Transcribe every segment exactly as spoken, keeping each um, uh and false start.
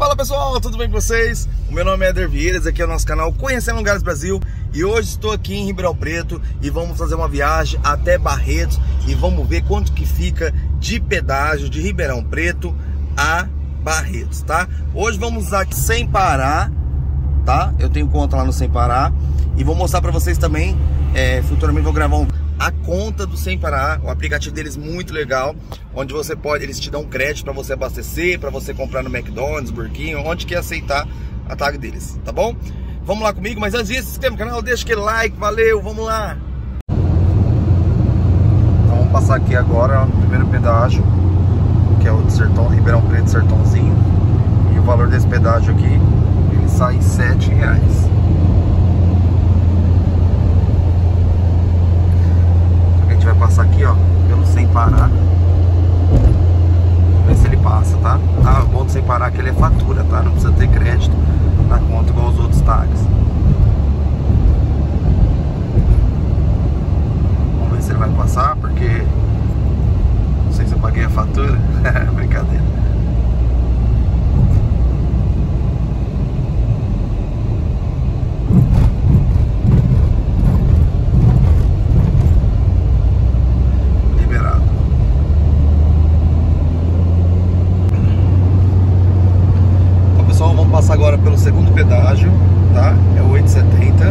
Fala pessoal, tudo bem com vocês? O meu nome é Éder Vieira, esse aqui é o nosso canal Conhecendo Lugares Brasil. E hoje estou aqui em Ribeirão Preto e vamos fazer uma viagem até Barretos e vamos ver quanto que fica de pedágio de Ribeirão Preto a Barretos, tá? Hoje vamos usar aqui Sem Parar, tá? Eu tenho conta lá no Sem Parar e vou mostrar para vocês também, é, futuramente vou gravar um a conta do Sem Parar, o aplicativo deles muito legal, onde você pode, eles te dão crédito para você abastecer, para você comprar no McDonald's, Burger King, onde quer aceitar a tag deles, tá bom? Vamos lá comigo, mas antes disso, se inscreva no canal, deixa aquele like, valeu, vamos lá! Então vamos passar aqui agora no primeiro pedágio, que é o de Sertão, Ribeirão Preto, Sertãozinho, e o valor desse pedágio aqui, ele sai em sete reais. A gente vai passar aqui, ó, pelo Sem Parar. Vamos ver se ele passa, tá? Ah, o bom do Sem Parar é que ele é fatura, tá? Não precisa ter crédito na conta igual os outros tags. Vamos ver se ele vai passar, porque não sei se eu paguei a fatura. Brincadeira. Vamos passar agora pelo segundo pedágio, tá? É oito e setenta.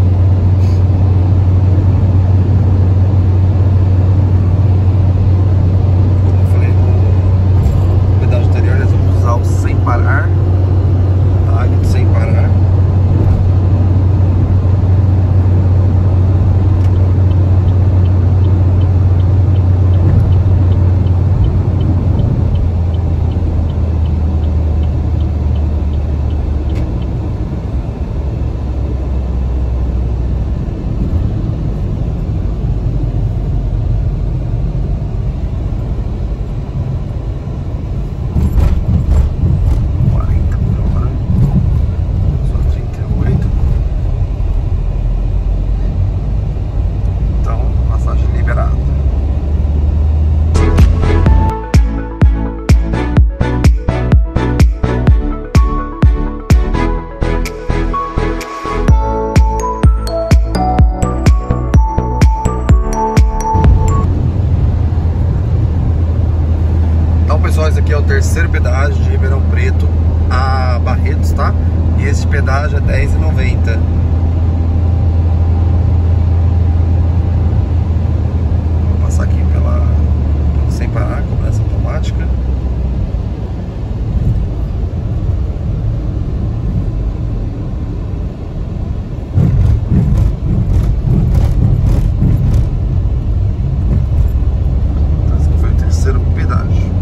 Como eu falei no pedágio anterior, nós vamos usar o Sem Parar, tá? E Sem Parar. Pessoal, esse aqui é o terceiro pedágio de Ribeirão Preto a Barretos, tá? E esse pedágio é dez reais e noventa centavos. Vou passar aqui pela Sem Parar, cobrança automática. Esse foi o terceiro pedágio.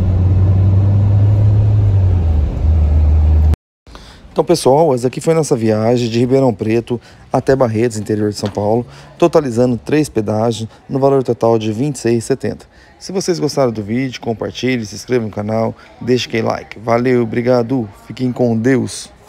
Então pessoal, essa aqui foi nossa viagem de Ribeirão Preto até Barretos, interior de São Paulo, totalizando três pedágios no valor total de vinte e seis reais e setenta centavos. Se vocês gostaram do vídeo, compartilhe, se inscreva no canal, deixe aquele like. Valeu, obrigado, fiquem com Deus!